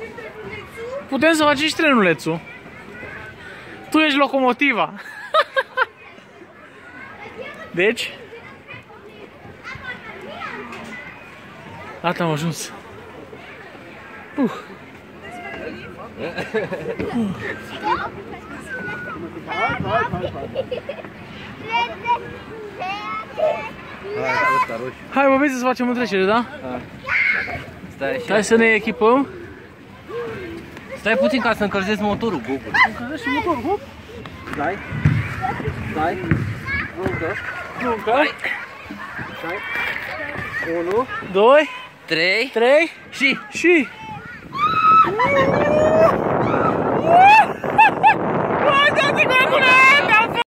Putem să facem și trenulețul. Tu ești locomotiva. Deci? Gata, am ajuns. Hai, bă, vezi să facem o trecere, da? Stai să ne echipăm. Stai puțin ca să încălzesc motorul, Google. Încălzești și motorul, hop. Stai. Stai. Încă. Stai. 1, 2, 3 3 și... și...